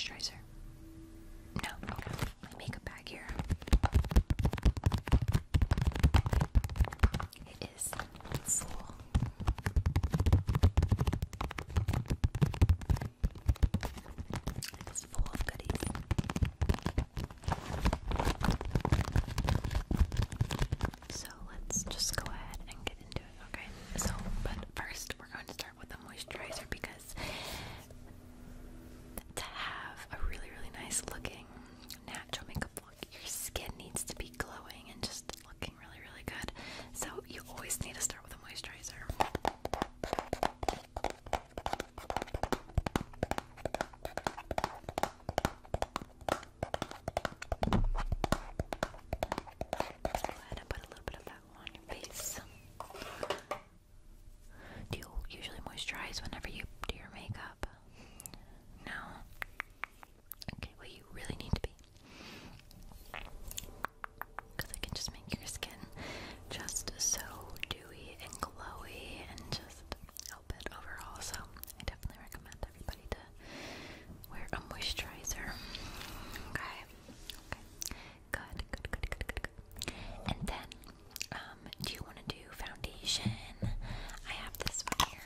moisturizer? No? Okay. My makeup bag here. It is full. It's full of goodies. So let's just go ahead and get into it, okay? So, but first we're going to start with the moisturizer because to have a really, really nice looking natural makeup look, your skin needs to be glowing and just looking really, really good. So you always need to start with a moisturizer. Go ahead and put a little bit of that on your face. Do you usually moisturize whenever you do your makeup? No? Okay, well you really need to be. Because it can just make your skin just so dewy and glowy and just help it overall. So I definitely recommend everybody to wear a moisturizer. Okay. Good. And then, do you want to do foundation? I have this one here.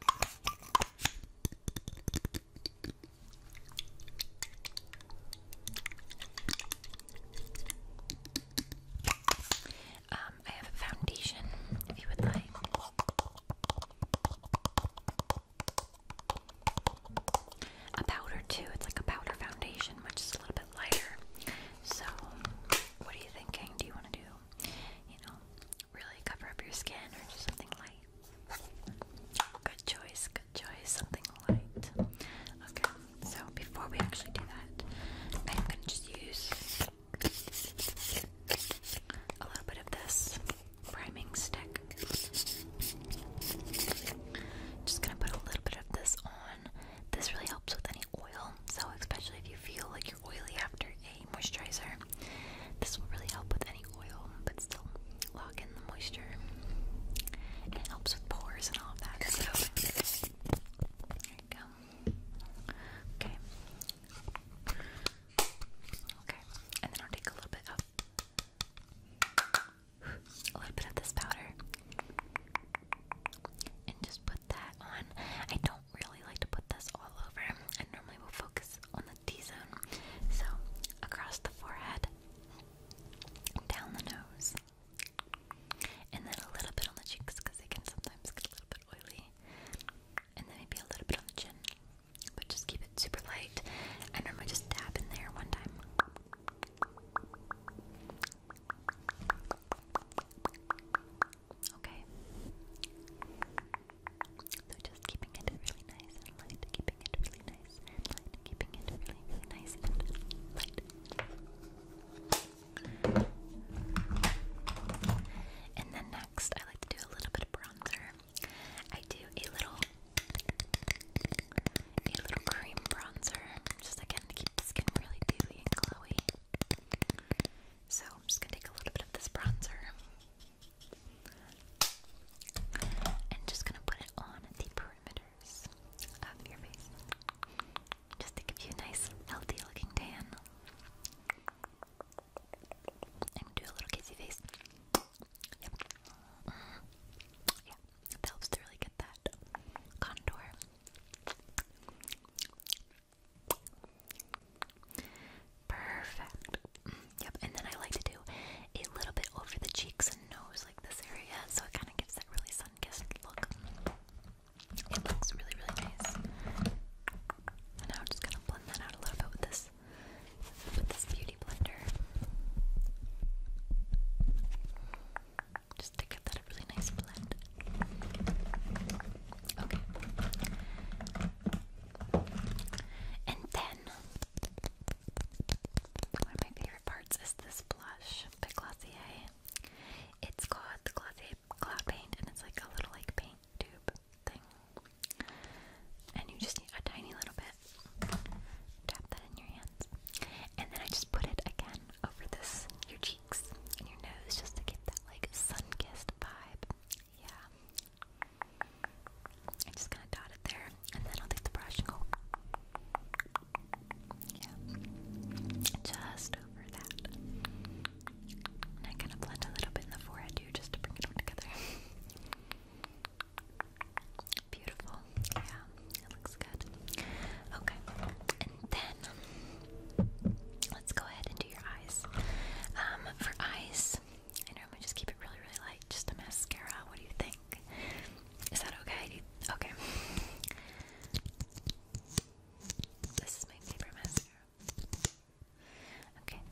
I have a foundation, if you would like. A powder too. It's like a powder foundation, which is a little bit lighter. So, what are you thinking? Do you want to do, really cover up your skin or just something light? Good choice. Something light. Okay, so before we actually do that, I'm going to just use a little bit of this priming stick. Just going to put a little bit of this on. This really helps with any oil, so especially if you feel like you're oily after a moisturizer, this will really help with any oil, but still lock in the moisture. And it helps with pores and all of that, so there you go. Okay.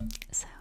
So